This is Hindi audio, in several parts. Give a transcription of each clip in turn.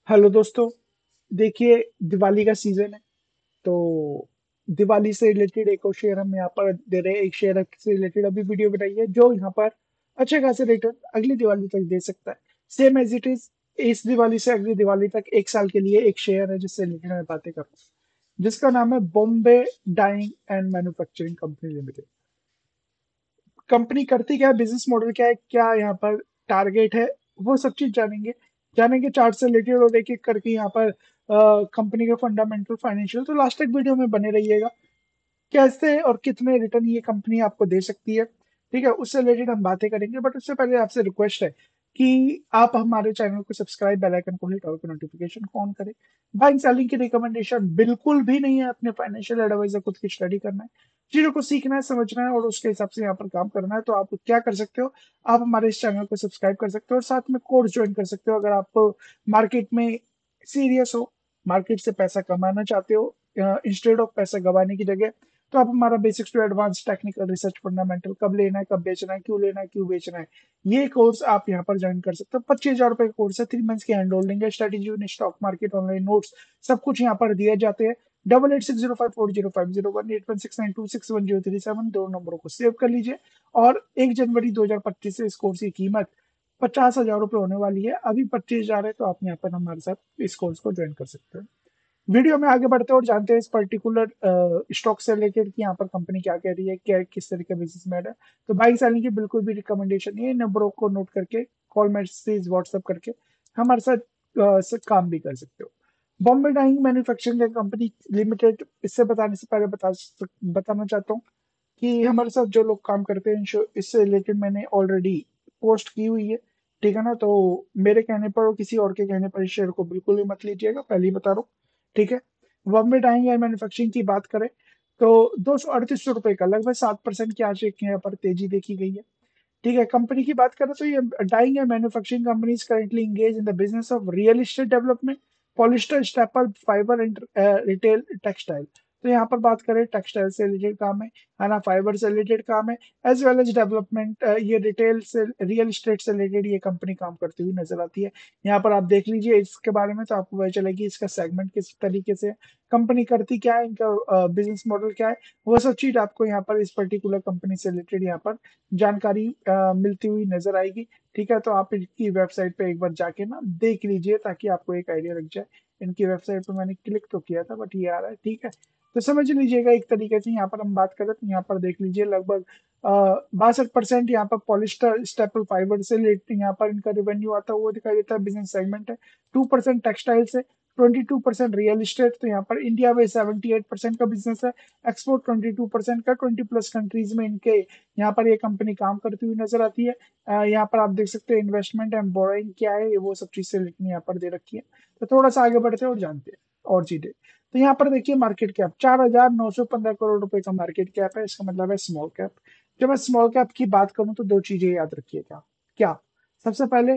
हेलो दोस्तों। देखिए, दिवाली का सीजन है तो दिवाली से रिलेटेड एक और शेयर हम यहाँ पर दे रहे हैं। एक शेयर से रिलेटेड अभी वीडियो बनाई है जो यहाँ पर अच्छे खासे रिटर्न अगली दिवाली तक दे सकता है। सेम एज इट इज, इस दिवाली से अगली दिवाली तक एक साल के लिए एक शेयर है जिससे रिलेटेड मैं बातें कर रहा हूँ, जिसका नाम है Bombay dyeing and manufacturing company limited. Company करती क्या है, बिजनेस मॉडल क्या है, क्या यहाँ पर टारगेट है, वो सब चीज जानेंगे। जानेंगे चार्ट से रिलेटेड और एक एक करके यहाँ पर कंपनी के फंडामेंटल फाइनेंशियल। तो लास्ट तक वीडियो में बने रहिएगा। कैसे और कितने रिटर्न ये कंपनी आपको दे सकती है, ठीक है, उससे रिलेटेड हम बातें करेंगे। बट उससे पहले आपसे रिक्वेस्ट है कि आप हमारे चैनल को सब्सक्राइब, बेल आइकन को हिट और नोटिफिकेशन को ऑन करें। बाइंग सेलिंग की रिकमेंडेशन बिल्कुल भी नहीं है। अपने फाइनेंशियल एडवाइजर खुद की स्टडी करना है, चीजों को सीखना है, समझना है और उसके हिसाब से यहाँ पर काम करना है। तो आप क्या कर सकते हो, आप हमारे इस चैनल को सब्सक्राइब कर सकते हो और साथ में कोर्स ज्वाइन कर सकते हो। अगर आप मार्केट में सीरियस हो, मार्केट से पैसा कमाना चाहते हो इंस्टेड ऑफ पैसा गंवाने की जगह, तो आप हमारा basics to advance technical research fundamental, कब लेना है, कब बेचना है, क्यों लेना है, क्यों बेचना है, ये कोर्स आप यहाँ पर ज्वाइन कर सकते हो। 25,000 रुपए का कोर्स है, 3 मंथ्स की हैंड होल्डिंग है, strategy in stock market, online notes, सब कुछ यहाँ पर दिए जाते हैं। 8860540501, 8169261237, दो नंबरों को सेव कर लीजिए। और 1 जनवरी 2025 से इस कोर्स की कीमत 50,000 रुपये होने वाली है। अभी 25,000 है, तो आप यहाँ पर हमारे साथ इस कोर्स को ज्वाइन कर सकते हैं। वीडियो में आगे बढ़ते हैं और जानते हैं इस पर्टिकुलर स्टॉक से रिलेटेड कि यहाँ पर कंपनी क्या कह रही है, क्या किस तरह का बिजनेस मैड है। तो बाइक सेलिंग की बिल्कुल भी रिकमेंडेशन नहीं है। नंबरों को नोट करके, कॉल मैसेज व्हाट्सएप करके हमारे साथ से काम भी कर सकते हो। Bombay dyeing manufacturing company limited, इससे बताने से पहले बताना चाहता हूँ कि हमारे साथ जो लोग काम करते हैं इससे रिलेटेड मैंने ऑलरेडी पोस्ट की हुई है, ठीक है ना। तो मेरे कहने पर और किसी और के कहने पर इस शेयर को बिल्कुल भी मत लीजिएगा, पहले ही बता रहा हूँ, ठीक है। बॉम्बे डाइंग एंड मैन्युफैक्चरिंग की बात करें तो 238 रुपए का लगभग 7% की आज एक यहाँ पर तेजी देखी गई है, ठीक है। कंपनी की बात करें तो ये dyeing and manufacturing company is currently engage in the business of real estate development, polyester, staple fibre and retail textile. तो यहाँ पर बात करें, टेक्सटाइल से रिलेटेड काम है ना, फाइबर से रिलेटेड काम है, एज वेल एज डेवलपमेंट। ये रिटेल से, रियल एस्टेट से रिलेटेड ये कंपनी काम करती हुई नजर आती है। यहाँ पर आप देख लीजिए इसके बारे में तो आपको पता चलेगी इसका सेगमेंट किस तरीके से, कंपनी करती क्या है, इनका बिजनेस मॉडल क्या है, वो सब चीज आपको यहाँ पर इस पर्टिकुलर कंपनी से रिलेटेड यहाँ पर जानकारी मिलती हुई नजर आएगी, ठीक है। तो आप इनकी वेबसाइट पे एक बार जाके ना देख लीजिए ताकि आपको एक आइडिया लग जाए। इनकी वेबसाइट पे मैंने क्लिक तो किया था बट ये आ रहा है, ठीक है। तो समझ लीजिएगा एक तरीके से। यहाँ पर हम बात करें तो यहाँ पर देख लीजिए लगभग 62% यहाँ पर पॉलिस्टर स्टेपल फाइबर से यहाँ पर इनका रेवेन्यू आता हुआ दिखाई देता है, बिजनेस सेगमेंट है। 2% टेक्सटाइल से, 22% रियल एस्टेट। तो यहाँ पर इंडिया में 78% का बिजनेस है, एक्सपोर्ट 22% का, 20+ कंट्रीज में इनके यहाँ पर ये कंपनी काम करती हुई नजर आती है। यहाँ पर आप देख सकते हैं इन्वेस्टमेंट एंड बोरोइंग क्या है, ये वो सब चीज से लिखनी यहाँ पर दे रखी है। तो थोड़ा सा आगे बढ़ते हैं और जानते हैं और चीजें। तो यहाँ पर देखिए मार्केट कैप 4,915 करोड़ रुपए का मार्केट कैप है, इसका मतलब है स्मॉल कैप। जब मैं स्मॉल कैप की बात करूं तो दो चीजें याद रखिएगा। क्या? सबसे पहले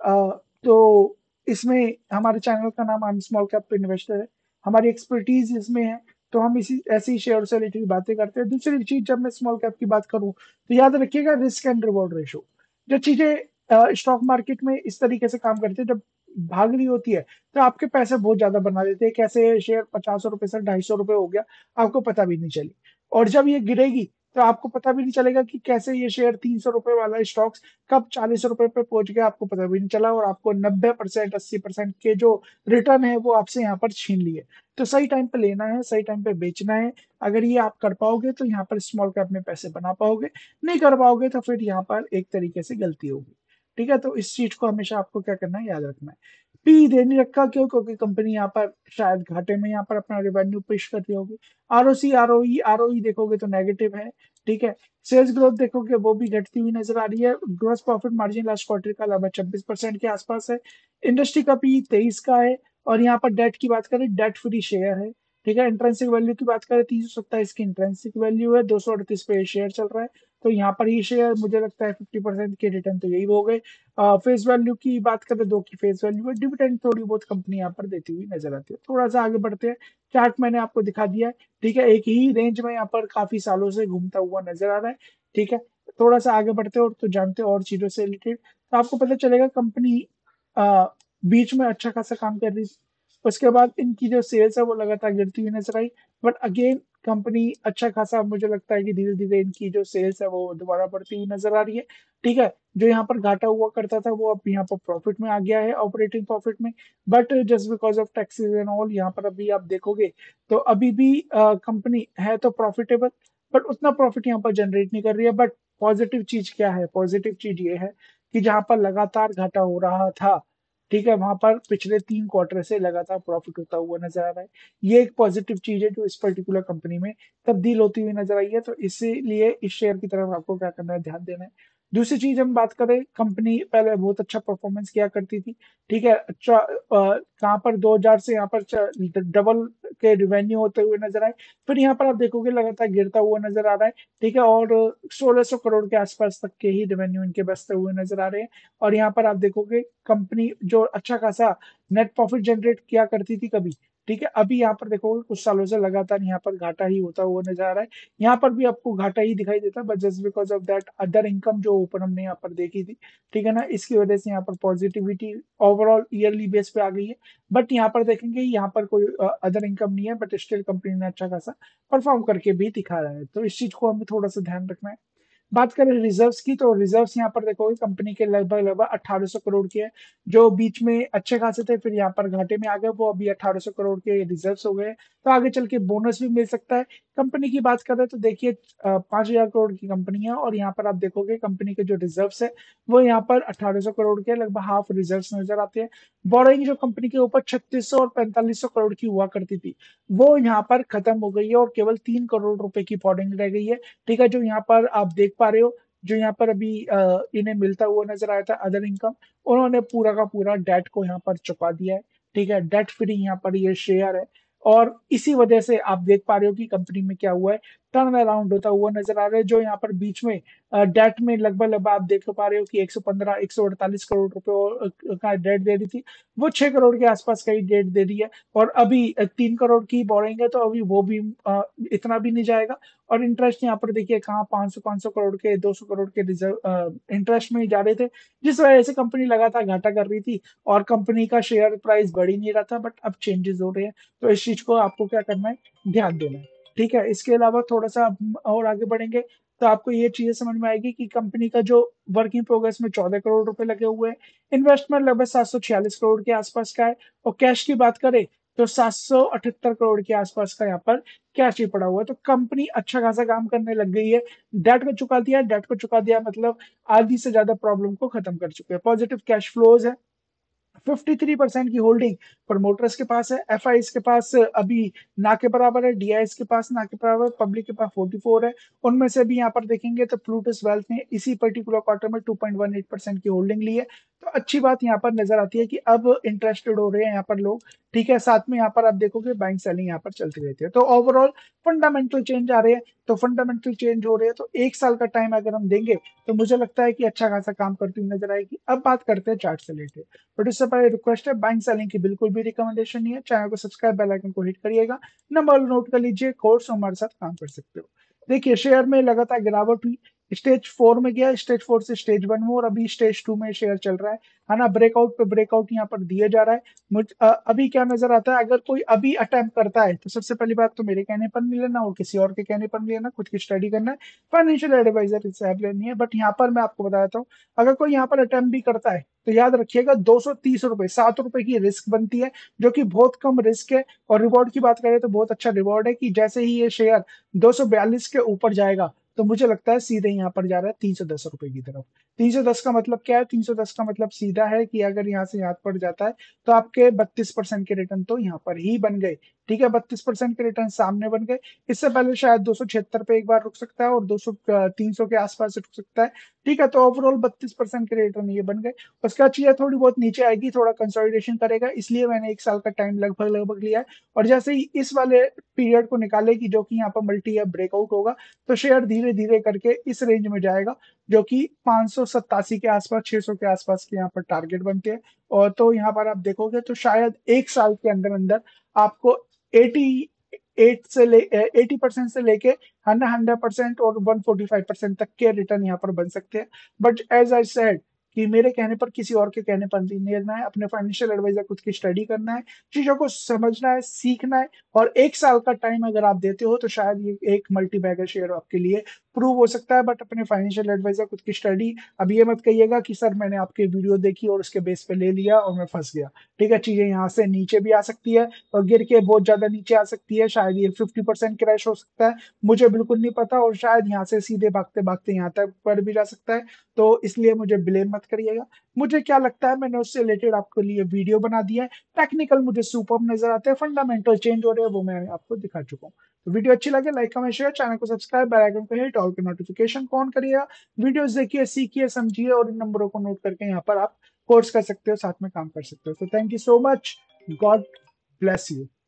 तो इसमें हमारे चैनल का नाम हम स्मॉल कैप इन्वेस्टर है, हमारी एक्सपर्टीज इसमें है, तो हम इसी ऐसी शेयर से रिलेटेड बातें करते हैं। दूसरी चीज, जब मैं स्मॉल कैप की बात करूं तो याद रखिएगा रिस्क एंड रिवॉर्ड रेशो। जो चीजें स्टॉक मार्केट में इस तरीके से काम करती है, जब भाग रही होती है तो आपके पैसे बहुत ज्यादा बना देते हैं, कैसे शेयर 50 रुपए से 250 रुपए हो गया, आपको पता भी नहीं चली। और जब ये गिरेगी तो आपको पता भी नहीं चलेगा कि कैसे ये शेयर 300 रुपए वाला स्टॉक कब 40 रुपए पे पहुंच गया, आपको पता भी नहीं चला। और आपको 90% 80% के जो रिटर्न है वो आपसे यहाँ पर छीन लिए। तो सही टाइम पे लेना है, सही टाइम पे बेचना है। अगर ये आप कर पाओगे तो यहाँ पर स्मॉल कैप में पैसे बना पाओगे, नहीं कर पाओगे तो फिर यहाँ पर एक तरीके से गलती होगी, ठीक है। तो इस चीज को हमेशा आपको क्या करना है, याद रखना है। पी दे नहीं रखा, क्यों? क्योंकि कंपनी यहाँ पर शायद घाटे में यहाँ पर अपना रेवेन्यू पेश कर रही होगी। आरओसी आरओई आरओई देखोगे तो नेगेटिव है, ठीक है। सेल्स ग्रोथ देखोगे वो भी घटती हुई नजर आ रही है। Gross profit margin last quarter का लगभग 26% के आसपास है। इंडस्ट्री का पी 23 का है। और यहाँ पर डेट की बात करें, डेट फ्री शेयर है, ठीक है। इंट्रेंसिक वैल्यू की बात करें, 327 की इंट्रेंसिक वैल्यू है, 238 पे शेयर चल रहा है। तो यहाँ पर ये शेयर मुझे लगता है 50% के रिटर्न तो यही हो गए। फेस वैल्यू की बात करें, दो की फेस वैल्यू है। डिविडेंड थोड़ी बहुत कंपनी यहाँ पर देती हुई नजर आती है। थोड़ा सा आगे बढ़ते हैं, चार्ट मैंने आपको दिखा दिया है, ठीक है। एक ही रेंज में यहाँ पर काफी सालों से घूमता हुआ नजर आ रहा है, ठीक है। थोड़ा सा आगे बढ़ते हैं और तो जानते हैं और चीजों से रिलेटेड, तो आपको पता चलेगा कंपनी बीच में अच्छा खासा काम कर रही थी। उसके बाद इनकी जो सेल्स है वो लगातार गिरती हुई नजर आई। बट अगेन कंपनी अच्छा खासा, मुझे लगता है कि धीरे धीरे इनकी जो सेल्स है वो दोबारा बढ़ती हुई नजर आ रही है। ठीक है, जो यहाँ पर घाटा हुआ करता था वो अब यहाँ पर प्रॉफिट में आ गया है, ऑपरेटिंग प्रॉफिट में। But just because of taxes and all, यहाँ पर अभी आप देखोगे तो अभी भी कंपनी है तो प्रॉफिटेबल, बट उतना प्रॉफिट यहाँ पर जनरेट नहीं कर रही है। बट पॉजिटिव चीज क्या है? पॉजिटिव चीज ये है कि जहां पर लगातार घाटा हो रहा था, ठीक है, वहां पर पिछले 3 क्वार्टर से लगातार प्रॉफिट होता हुआ नजर आ रहा है। ये एक पॉजिटिव चीज है जो इस पर्टिकुलर कंपनी में तब्दील होती हुई नजर आई है। तो इसीलिए इस शेयर की तरफ आपको क्या करना है, ध्यान देना है। दूसरी चीज हम बात करें, कंपनी पहले बहुत अच्छा परफॉर्मेंस किया करती थी। ठीक है, अच्छा कहाँ पर 2000 से यहाँ पर डबल के रिवेन्यू होते हुए नजर आए। फिर यहाँ पर आप देखोगे लगातार गिरता हुआ नजर आ रहा है। ठीक है, और 1600 करोड़ के आसपास तक के ही रेवेन्यू इनके बचते हुए नजर आ रहे हैं। और यहाँ पर आप देखोगे कंपनी जो अच्छा खासा नेट प्रॉफिट जनरेट किया करती थी कभी, ठीक है, अभी यहाँ पर देखोगे कुछ सालों से लगातार यहाँ पर घाटा ही होता हुआ नजर आ रहा है। यहाँ पर भी आपको घाटा ही दिखाई देता है, but just because of that other income जो ऊपर हमने यहाँ पर देखी थी, ठीक है ना, इसकी वजह से यहाँ पर पॉजिटिविटी ओवरऑल ईयरली बेस पे आ गई है। बट यहाँ पर देखेंगे यहाँ पर कोई अदर इनकम नहीं है, बट स्टिल कंपनी ने अच्छा खासा परफॉर्म करके भी दिखा रहा है। तो इस चीज को हमें थोड़ा सा ध्यान रखना है। बात करें रिजर्व्स की, तो रिजर्व्स यहाँ पर देखोगे कंपनी के लगभग लगभग 1800 करोड़ के हैं, जो बीच में अच्छे खासे थे, फिर यहाँ पर घाटे में आ गए, वो अभी 1800 करोड़ के रिजर्व्स हो गए। तो आगे चल के बोनस भी मिल सकता है। कंपनी की बात करें तो देखिए 5000 करोड़ की कंपनी है, और यहाँ पर आप देखोगे कंपनी के जो रिजर्व्स है वो यहाँ पर 1800 करोड़ के लगभग हाफ रिजर्व्स नजर आते हैं। बोरोइंग जो कंपनी के ऊपर 3600 और 4500 करोड़ की हुआ करती थी, वो यहाँ पर खत्म हो गई है और केवल 3 करोड़ रुपए की बोरोइंग रह गई है। ठीक है, जो यहाँ पर आप देख पा रहे हो, जो यहाँ पर अभी इन्हें मिलता हुआ नजर आया था अदर इनकम, उन्होंने पूरा का पूरा डेट को यहाँ पर चुका दिया है। ठीक है, डेट फ्री यहाँ पर ये शेयर है। और इसी वजह से आप देख पा रहे हो कि कंपनी में क्या हुआ है, टर्न अराउंड होता हुआ नजर आ रहा है। जो यहाँ पर बीच में डेट में लगभग लगभग आप देख पा रहे हो कि 115 148 करोड़ रुपए का डेट दे रही थी, वो 6 करोड़ के आसपास का ही डेट दे रही है। और अभी 3 करोड़ की बोरेंगे, तो अभी वो भी इतना भी नहीं जाएगा। और इंटरेस्ट यहाँ पर देखिए कहाँ 500 करोड़ के 200 करोड़ के रिजर्व इंटरेस्ट में ही जा रहे थे, जिस वजह से कंपनी लगातार घाटा कर रही थी और कंपनी का शेयर प्राइस बढ़ ही नहीं रहा था। बट अब चेंजेस हो रहे हैं, तो इस चीज को आपको क्या करना है, ध्यान देना है। ठीक है, इसके अलावा थोड़ा सा हम और आगे बढ़ेंगे तो आपको ये चीजें समझ में आएगी कि कंपनी का जो वर्क इन प्रोग्रेस में 14 करोड़ रुपए लगे हुए हैं, इन्वेस्टमेंट लगभग 746 करोड़ के आसपास का है। और कैश की बात करें तो 778 करोड़ के आसपास का यहाँ पर कैश ही पड़ा हुआ है। तो कंपनी अच्छा खासा काम करने लग गई है। डेट को चुका दिया, डेट को चुका दिया मतलब आधी से ज्यादा प्रॉब्लम को खत्म कर चुके हैं। पॉजिटिव कैश फ्लोज है। 53% की होल्डिंग प्रमोटर्स के पास है, एफआईज के पास अभी ना के बराबर है, डीआईएस के पास ना के बराबर है, पब्लिक के पास 44 है। उनमें से भी यहाँ पर देखेंगे तो प्लूटस वेल्थ ने इसी पर्टिकुलर क्वार्टर में 2.18% की होल्डिंग ली है। तो अच्छी बात यहाँ पर नजर आती है कि अब इंटरेस्टेड हो रहे हैं यहाँ पर लोग। ठीक है, साथ में यहाँ पर आप देखोगे बाइंग सेलिंग यहाँ पर चलती रहती है। तो ओवरऑल फंडामेंटल चेंज आ रहे हैं। तो फंडामेंटल चेंज हो रहे हैं तो 1 साल का टाइम अगर हम देंगे तो मुझे लगता है कि अच्छा खासा काम करती हुई नजर आएगी। अब बात करते हैं चार्ट से रिलेटेड। बट उससे पहले रिक्वेस्ट है, बैंक सेलिंग की बिल्कुल भी रिकमेंडेशन नहीं है। चैनल को सब्सक्राइब, बेल आइकन को हिट करिएगा, नंबर नोट कर लीजिए, कोर्स हमारे साथ काम कर सकते हो। देखिए शेयर में लगातार गिरावट हुई, स्टेज 4 में गया, स्टेज 4 से स्टेज 1 में, और अभी स्टेज 2 में शेयर चल रहा है ना। ब्रेकआउट पे ब्रेकआउट यहाँ पर दिया जा रहा है। अभी क्या नजर आता है, अगर कोई अभी अटेम्प्ट करता है तो सबसे पहली बात तो मेरे कहने पर नहीं लेना और किसी और के कहने पर नहीं लेना, खुद की स्टडी करना है, फाइनेंशियल एडवाइजर से हेल्प लेनी है। बट यहाँ पर मैं आपको बता देता हूँ, अगर कोई यहाँ पर अटेम्प्ट भी करता है तो याद रखिएगा 230 रुपए, 7 रुपए की रिस्क बनती है, जो कि बहुत कम रिस्क है। और रिवॉर्ड की बात करें तो बहुत अच्छा रिवॉर्ड है कि जैसे ही ये शेयर 242 के ऊपर जाएगा तो मुझे लगता है सीधे यहाँ पर जा रहा है 310 रुपए की तरफ। 310 का मतलब क्या है? 310 का मतलब सीधा है कि अगर यहाँ से याद पड़ जाता है तो आपके 32% के रिटर्न तो यहाँ पर ही बन गए। ठीक है, 32% के रिटर्न सामने बन गए। इससे पहले शायद 276 पे एक बार रुक सकता है और 200 300 के आसपास रुक सकता है। ठीक है, तो ओवरऑल 32% के रिटर्न ये बन गए। उसके बाद चीजें थोड़ी बहुत नीचे आएगी, थोड़ा कंसोलिडेशन करेगा, इसलिए मैंने 1 साल का टाइम लगभग लगभग लिया है। और जैसे ही इस वाले पीरियड को निकालेगी जो कि यहाँ पर मल्टी या ब्रेकआउट होगा, तो शेयर धीरे धीरे करके इस रेंज में जाएगा, जो कि 587 के आसपास, 600 के आसपास के यहाँ पर टारगेट बनते हैं। और तो यहाँ पर आप देखोगे तो शायद 1 साल के अंदर अंदर आपको 80% से लेके 100% और 145% तक के रिटर्न यहाँ पर बन सकते हैं। बट एज आई सेड कि मेरे कहने पर, किसी और के कहने पर नहीं लेना है। अपने फाइनेंशियल एडवाइजर खुद की स्टडी करना है, चीजों को समझना है, सीखना है। और 1 साल का टाइम अगर आप देते हो तो शायद ये एक मल्टी बैगर शेयर आपके लिए प्रूव हो सकता है। बट अपने फाइनेंशियल एडवाइजर खुद की स्टडी, अब ये मत कहिएगा कि सर मैंने आपकी वीडियो देखी और उसके बेस पे ले लिया और मैं फंस गया। ठीक है, चीजें यहाँ से नीचे भी आ सकती है और गिर के बहुत ज्यादा नीचे आ सकती है। शायद ये 50% क्रैश हो सकता है, मुझे बिल्कुल नहीं पता। और शायद यहाँ से सीधे भागते भागते यहाँ तक पड़ भी जा सकता है। तो इसलिए मुझे ब्लेम मत करिएगा। मुझे क्या लगता है, मैंने उससे रिलेटेड आपके लिए वीडियो बना दिया है। टेक्निकल मुझे सुपर नजर आते हैं, फंडामेंटल चेंज हो रहे हैं, वो मैं आपको दिखा चुका हूँ। तो वीडियो अच्छी लगे लाइक कमेंट शेयर, चैनल को सब्सक्राइब, बेल आइकन को हिट, ऑल के नोटिफिकेशन को ऑन करिएगा। वीडियोस देखिए, सीखिए, समझिए और इन नंबरों को नोट करके यहाँ पर आप कोर्स कर सकते हो, साथ में काम कर सकते हो। तो thank you so much, God bless you.